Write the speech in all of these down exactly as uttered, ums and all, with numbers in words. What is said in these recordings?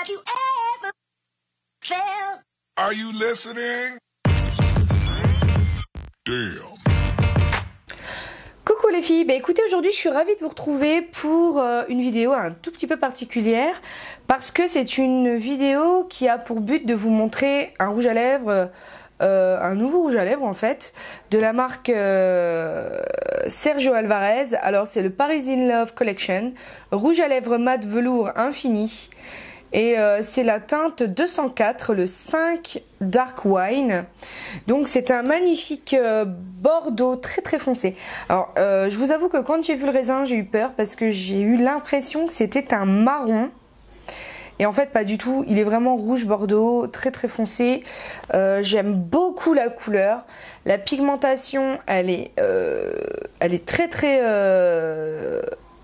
like you ever felt. Are you listening? Damn. Coucou les filles, bah écoutez, aujourd'hui je suis ravie de vous retrouver pour euh, une vidéo un tout petit peu particulière parce que c'est une vidéo qui a pour but de vous montrer un rouge à lèvres, euh, un nouveau rouge à lèvres en fait, de la marque euh, Sergio Alvarez. Alors c'est le Paris in Love Collection, rouge à lèvres mat velours infini. Et euh, c'est la teinte deux cent quatre, le cinq Dark Wine. Donc c'est un magnifique euh, bordeaux très très foncé. Alors euh, je vous avoue que quand j'ai vu le raisin, j'ai eu peur parce que j'ai eu l'impression que c'était un marron. Et en fait pas du tout, il est vraiment rouge bordeaux, très très foncé. Euh, J'aime beaucoup la couleur. La pigmentation, elle est, euh, elle est très très... Euh,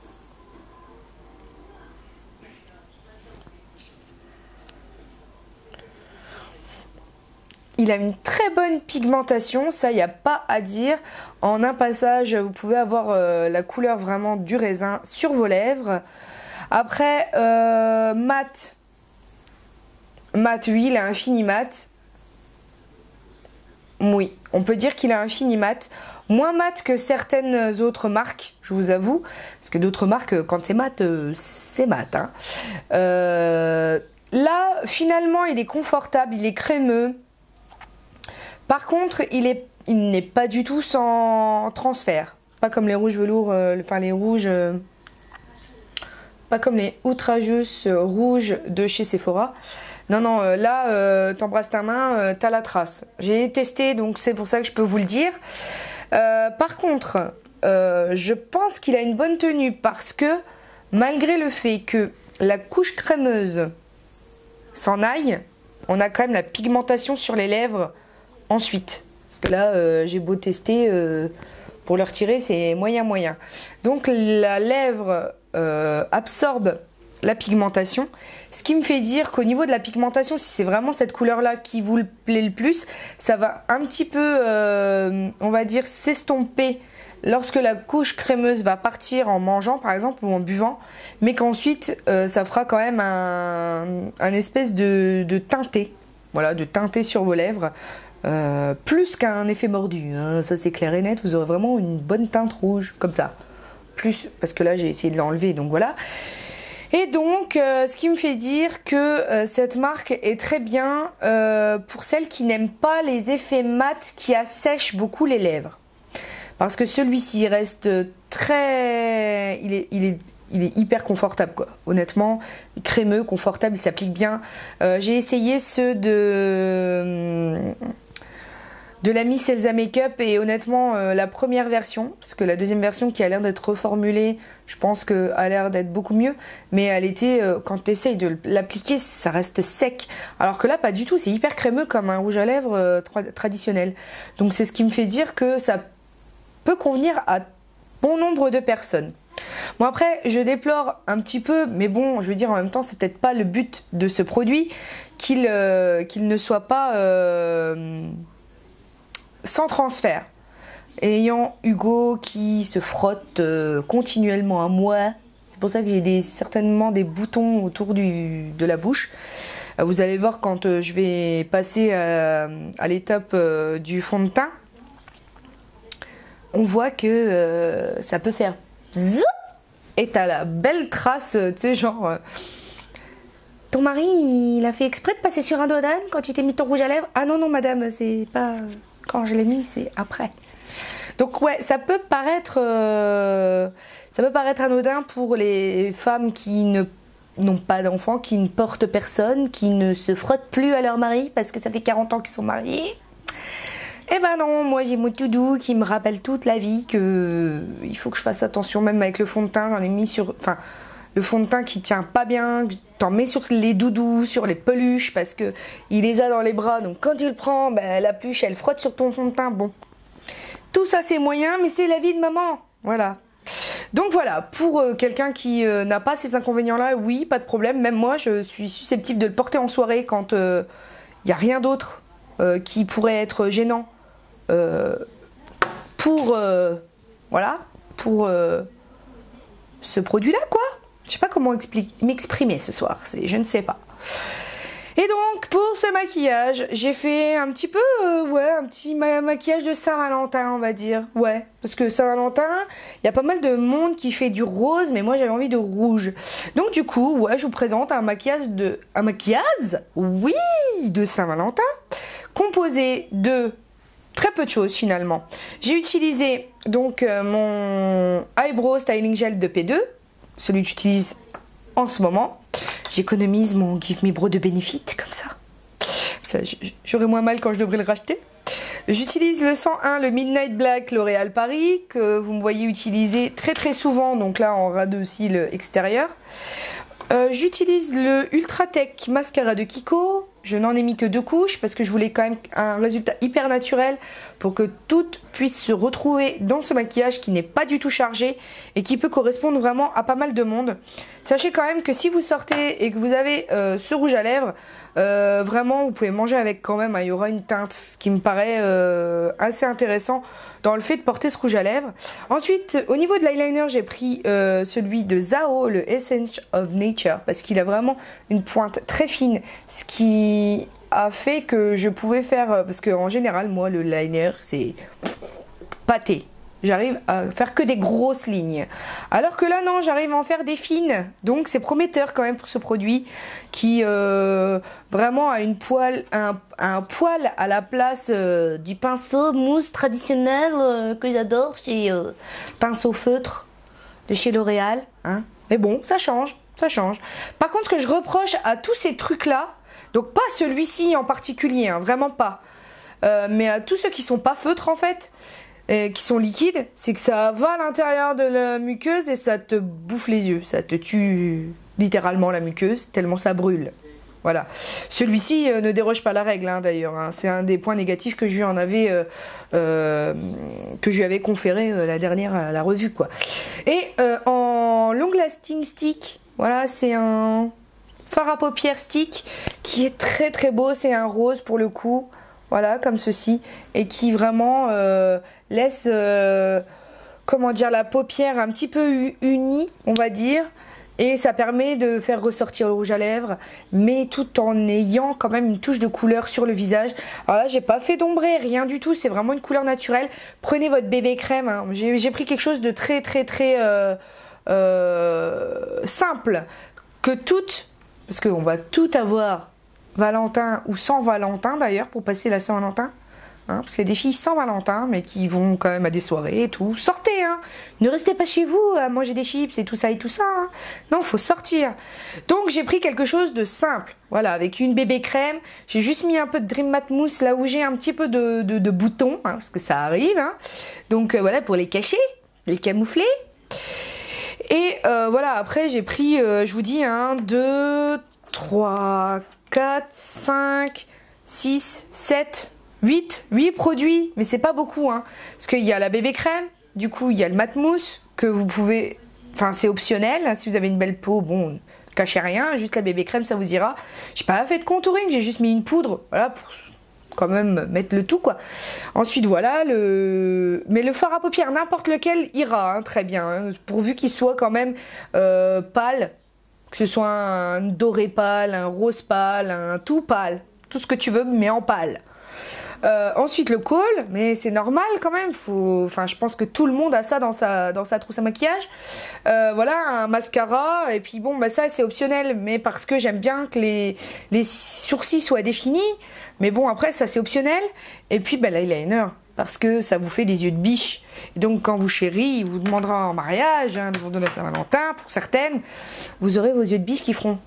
Il a une très bonne pigmentation, ça il n'y a pas à dire. En un passage, vous pouvez avoir euh, la couleur vraiment du raisin sur vos lèvres. Après, euh, mat. Mat, oui, il a un fini mat. Oui, on peut dire qu'il a un fini mat. Moins mat que certaines autres marques, je vous avoue. Parce que d'autres marques, quand c'est mat, euh, c'est mat. Hein. Euh, là, finalement, il est confortable, il est crémeux. Par contre, il est, il n'est pas du tout sans transfert. Pas comme les rouges velours, euh, enfin les rouges... Euh, pas comme les outrageous rouges de chez Sephora. Non, non, euh, là, euh, t'embrasses ta main, euh, t'as la trace. J'ai testé, donc c'est pour ça que je peux vous le dire. Euh, par contre, euh, je pense qu'il a une bonne tenue parce que, malgré le fait que la couche crémeuse s'en aille, on a quand même la pigmentation sur les lèvres ensuite. Parce que là, euh, j'ai beau tester, euh, pour le retirer, c'est moyen moyen. Donc la lèvre euh, absorbe la pigmentation. Ce qui me fait dire qu'au niveau de la pigmentation, si c'est vraiment cette couleur-là qui vous plaît le plus, ça va un petit peu, euh, on va dire, s'estomper lorsque la couche crémeuse va partir en mangeant, par exemple, ou en buvant. Mais qu'ensuite, euh, ça fera quand même un, un espèce de, de teinté. Voilà, de teinté sur vos lèvres. Euh, plus qu'un effet mordu, hein, ça c'est clair et net, vous aurez vraiment une bonne teinte rouge, comme ça. Plus, parce que là j'ai essayé de l'enlever, donc voilà. Et donc, euh, ce qui me fait dire que euh, cette marque est très bien euh, pour celles qui n'aiment pas les effets mat qui assèchent beaucoup les lèvres. Parce que celui-ci reste très... Il est, il est, il est hyper confortable, quoi. Honnêtement, crémeux, confortable, il s'applique bien. Euh, j'ai essayé ceux de... de la Miss Elsa Makeup et honnêtement euh, la première version, parce que la deuxième version qui a l'air d'être reformulée, je pense qu'elle a l'air d'être beaucoup mieux, mais elle était, euh, quand tu essayes de l'appliquer, ça reste sec, alors que là pas du tout, c'est hyper crémeux comme un rouge à lèvres euh, tra traditionnel. Donc c'est ce qui me fait dire que ça peut convenir à bon nombre de personnes. Bon après je déplore un petit peu, mais bon je veux dire en même temps c'est peut-être pas le but de ce produit, qu'il euh, qu'il ne soit pas... Euh, sans transfert. Ayant Hugo qui se frotte euh, continuellement à moi, c'est pour ça que j'ai des, certainement des boutons autour du, de la bouche. Euh, vous allez voir quand euh, je vais passer à, à l'étape euh, du fond de teint. On voit que euh, ça peut faire zoup et t'as la belle trace, tu sais, genre... Euh, ton mari, il a fait exprès de passer sur un dos d'âne quand tu t'es mis ton rouge à lèvres? Ah non, non, madame, c'est pas... Quand je l'ai mis, c'est après. Donc ouais, ça peut paraître, euh, ça peut paraître anodin pour les femmes qui ne n'ont pas d'enfants, qui ne portent personne, qui ne se frottent plus à leur mari parce que ça fait quarante ans qu'ils sont mariés. Eh ben non, moi j'ai mon tout doux qui me rappelle toute la vie que il faut que je fasse attention, même avec le fond de teint, j'en ai mis sur, enfin le fond de teint qui tient pas bien, t'en mets sur les doudous, sur les peluches, parce que il les a dans les bras, donc quand tu le prends, ben, la peluche elle frotte sur ton fond de teint, bon. Tout ça c'est moyen, mais c'est la vie de maman, voilà. Donc voilà, pour euh, quelqu'un qui euh, n'a pas ces inconvénients-là, oui, pas de problème, même moi je suis susceptible de le porter en soirée quand il euh, n'y a rien d'autre euh, qui pourrait être gênant euh, pour, euh, voilà, pour euh, ce produit-là, quoi. Je sais pas comment m'exprimer ce soir, je ne sais pas. Et donc pour ce maquillage, j'ai fait un petit peu, euh, ouais, un petit ma maquillage de Saint-Valentin, on va dire. Ouais, parce que Saint-Valentin, il y a pas mal de monde qui fait du rose, mais moi j'avais envie de rouge. Donc du coup, ouais, je vous présente un maquillage de, un maquillage, oui, de Saint-Valentin, composé de très peu de choses finalement. J'ai utilisé donc euh, mon Eyebrow Styling Gel de P deux, celui que j'utilise en ce moment. J'économise mon Give Me Brow de Benefit comme ça. ça J'aurai moins mal quand je devrais le racheter. J'utilise le cent un, le Midnight Black L'Oréal Paris, que vous me voyez utiliser très très souvent, donc là en ras de cils extérieur. Euh, J'utilise le Ultra Tech Mascara de Kiko. Je n'en ai mis que deux couches parce que je voulais quand même un résultat hyper naturel pour que toutes puissent se retrouver dans ce maquillage qui n'est pas du tout chargé et qui peut correspondre vraiment à pas mal de monde. Sachez quand même que si vous sortez et que vous avez euh, ce rouge à lèvres, euh, vraiment vous pouvez manger avec quand même, hein, il y aura une teinte, ce qui me paraît euh, assez intéressant dans le fait de porter ce rouge à lèvres. Ensuite, au niveau de l'eyeliner, j'ai pris euh, celui de Zao, le Essence of Nature, parce qu'il a vraiment une pointe très fine, ce qui a fait que je pouvais faire, parce qu'en général moi le liner c'est pâté, j'arrive à faire que des grosses lignes, alors que là non, j'arrive à en faire des fines, donc c'est prometteur quand même pour ce produit qui euh, vraiment a une poêle, un, un poil à la place euh, du pinceau mousse traditionnel euh, que j'adore chez euh, pinceau feutre de chez L'Oréal, hein. Mais bon, ça change, ça change. Par contre, ce que je reproche à tous ces trucs là, donc pas celui-ci en particulier, hein, vraiment pas. Euh, mais à tous ceux qui sont pas feutres en fait, et qui sont liquides, c'est que ça va à l'intérieur de la muqueuse et ça te bouffe les yeux. Ça te tue littéralement la muqueuse, tellement ça brûle. Voilà. Celui-ci euh, ne déroge pas la règle hein, d'ailleurs. Hein. C'est un des points négatifs que je lui en avais, euh, euh, que je lui avais conféré euh, la dernière à la revue, quoi. Et euh, en long lasting stick, voilà, c'est un fard à paupières stick qui est très très beau, c'est un rose pour le coup, voilà, comme ceci, et qui vraiment euh, laisse, euh, comment dire, la paupière un petit peu unie, on va dire, et ça permet de faire ressortir le rouge à lèvres, mais tout en ayant quand même une touche de couleur sur le visage. Alors là, j'ai pas fait d'ombré, rien du tout, c'est vraiment une couleur naturelle. Prenez votre bébé crème, hein. J'ai pris quelque chose de très très très euh, euh, simple, que toutes, parce qu'on va tout avoir, Valentin ou sans Valentin d'ailleurs, pour passer la Saint-Valentin. Hein, parce qu'il y a des filles sans Valentin, mais qui vont quand même à des soirées et tout. Sortez, hein. Ne restez pas chez vous à manger des chips et tout ça et tout ça. Hein. Non, faut sortir. Donc j'ai pris quelque chose de simple. Voilà, avec une bébé crème. J'ai juste mis un peu de Dream Matte Mousse là où j'ai un petit peu de, de, de boutons, hein, parce que ça arrive. Hein. Donc euh, voilà, pour les cacher, les camoufler. Et euh, voilà, après j'ai pris, euh, je vous dis, un, deux, trois, quatre, cinq, six, sept, huit, huit produits, mais c'est pas beaucoup, hein, parce qu'il y a la bébé crème, du coup il y a le mat mousse, que vous pouvez, enfin c'est optionnel, hein, si vous avez une belle peau, bon, ne cachez rien, juste la bébé crème ça vous ira. J'ai pas fait de contouring, j'ai juste mis une poudre, voilà, pour quand même mettre le tout, quoi. Ensuite voilà, le mais le fard à paupières, n'importe lequel ira, hein, très bien, hein, pourvu qu'il soit quand même euh, pâle, que ce soit un doré pâle, un rose pâle, un tout pâle, tout ce que tu veux, mais en pâle. Euh, ensuite le col, mais c'est normal quand même, faut... enfin, je pense que tout le monde a ça dans sa, dans sa trousse à maquillage. Euh, voilà, un mascara, et puis bon, bah ça c'est optionnel, mais parce que j'aime bien que les, les sourcils soient définis, mais bon après ça c'est optionnel. Et puis bah, l'eyeliner, parce que ça vous fait des yeux de biche. Et donc quand vous chérie, il vous demandera en mariage, hein, le jour de la Saint-Valentin, pour certaines, vous aurez vos yeux de biche qui feront...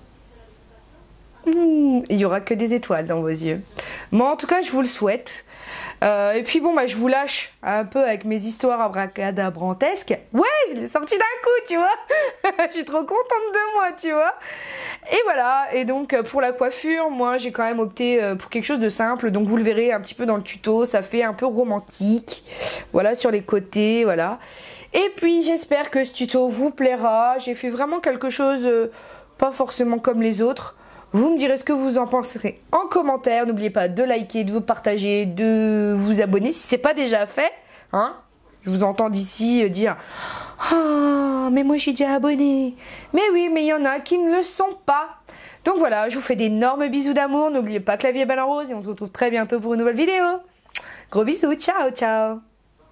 Mmh, il n'y aura que des étoiles dans vos yeux. Moi en tout cas je vous le souhaite. Euh, et puis bon bah je vous lâche un peu avec mes histoires abracadabrantesques. Ouais, je l'ai sorti d'un coup, tu vois. Je suis trop contente de moi, tu vois. Et voilà, et donc pour la coiffure, moi j'ai quand même opté pour quelque chose de simple. Donc vous le verrez un petit peu dans le tuto, ça fait un peu romantique. Voilà, sur les côtés, voilà. Et puis j'espère que ce tuto vous plaira. J'ai fait vraiment quelque chose euh, pas forcément comme les autres. Vous me direz ce que vous en penserez en commentaire. N'oubliez pas de liker, de vous partager, de vous abonner si ce n'est pas déjà fait. Hein, je vous entends d'ici dire Oh, mais moi j'ai déjà abonné. Mais oui, mais il y en a qui ne le sont pas. Donc voilà, je vous fais d'énormes bisous d'amour. N'oubliez pas que la vie est belle en rose et on se retrouve très bientôt pour une nouvelle vidéo. Gros bisous, ciao, ciao.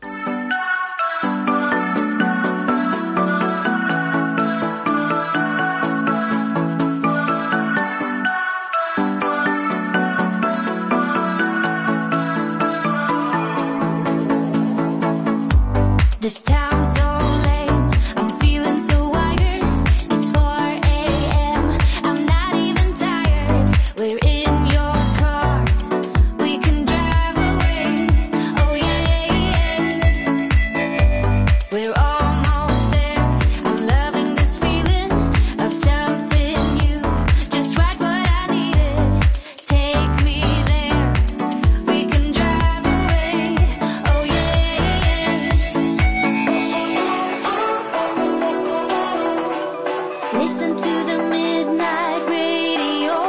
This town's so lame, I'm feeling so wired. It's four a m, I'm not even tired. We're in your car, we can drive away. Oh yeah, yeah. We're almost there, I'm loving this feeling of something new. Just right what I needed, take me there. We can drive away. Oh yeah, yeah. Listen to the midnight radio.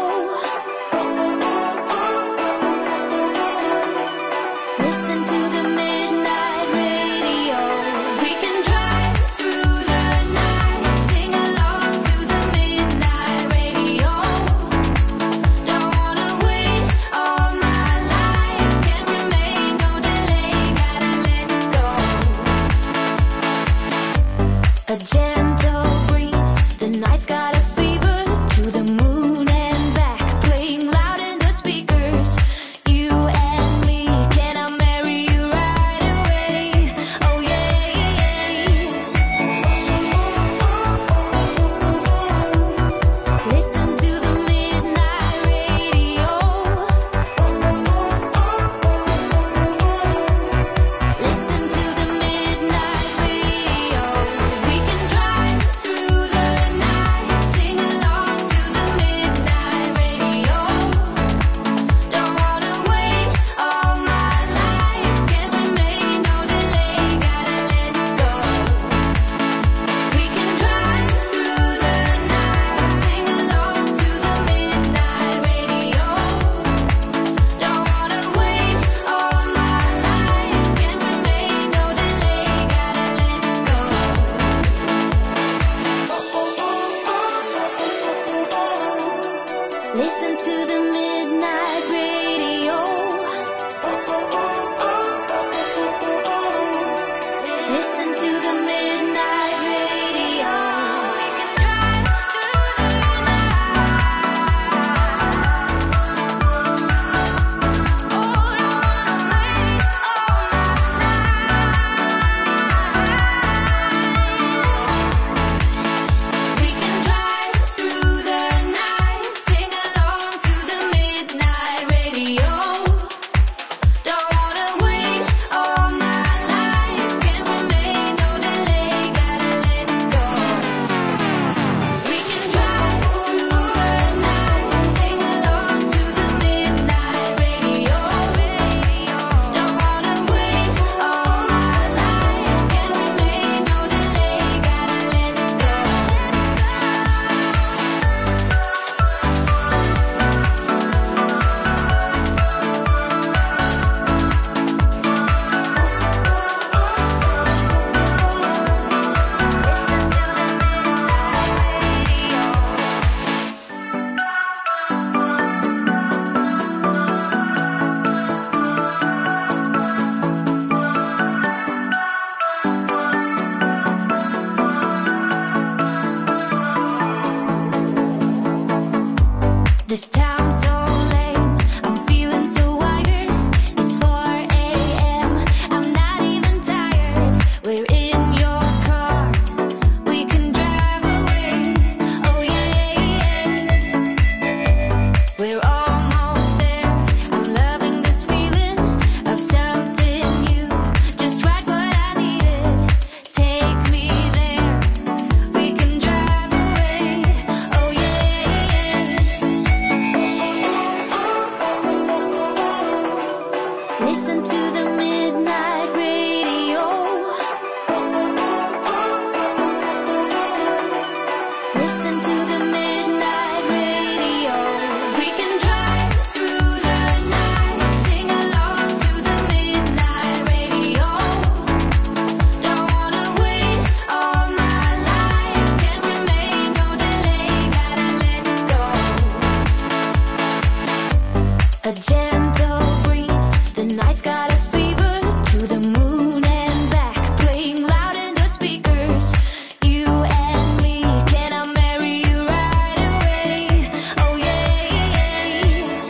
Listen to the midnight radio. We can drive through the night, sing along to the midnight radio. Don't wanna wait all my life, can't remain, no delay, gotta let go. A gentle breeze, the night's got a fever, to the moon and back, playing loud in the speakers. You and me, can I marry you right away? Oh yeah, yeah. Listen to the midnight radio. Listen to the midnight radio. We can drive through the night, sing along to the midnight radio. Don't wanna wait all my life, can't remain, no delay, gotta let go. We can drive through the night, sing along to the midnight radio. Don't wanna wait all my life, can't remain, no delay, gotta let go. Listen to the midnight radio. Listen to the midnight radio. We can drive through the night. Oh, don't wanna wait all my life. We can drive through the night, sing along to the midnight radio. Don't wanna wait all my life, can't remain, no delay, gotta let go. We can drive through the night, sing along to the midnight radio. Don't wanna wait all my life, can't remain, no delay, gotta let go. This town's so lame, I'm feeling so wired. It's four a m, I'm not even tired. We're in your car, we can drive away. Oh yeah, yeah. We're almost there, I'm loving this feeling of something new. Just right what I needed, take me there. We can drive away. Oh yeah, yeah. A gentle breeze, the night's got a fever. To the moon and back, playing loud in the speakers. You and me, can I marry you right away? Oh yeah.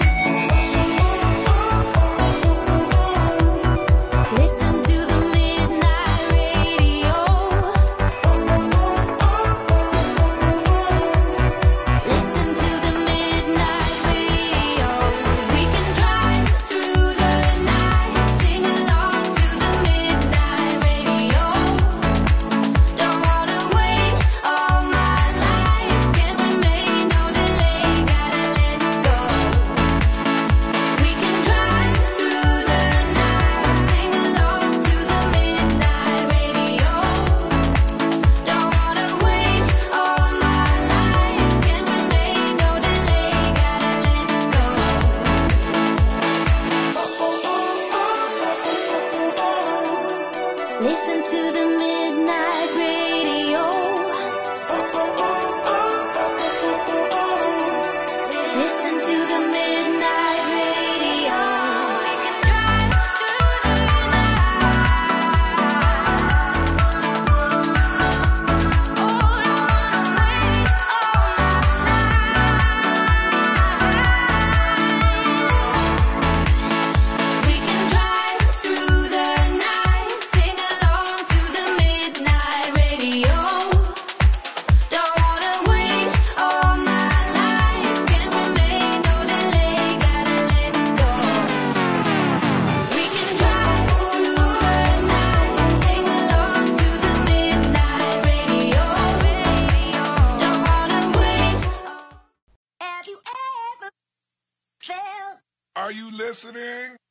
Listen to the midnight radio. Listen to the midnight radio. We can drive through the night, sing along to the midnight radio. Don't wanna wait all my life, can't remain, no delay, gotta let go. We can drive through the night, sing along to the midnight radio. Don't wanna wait all my life, can't remain, no delay, gotta let go. Listen to the midnight radio. Listen to the midnight radio. We can drive through the night. Oh, don't wanna wait We can drive through the night, sing along to the midnight radio. Don't wanna wait all my life, can't remain, no delay, gotta let go. We can drive through the night, sing along to the midnight radio. Don't wanna wait. Have you ever felt Are you listening?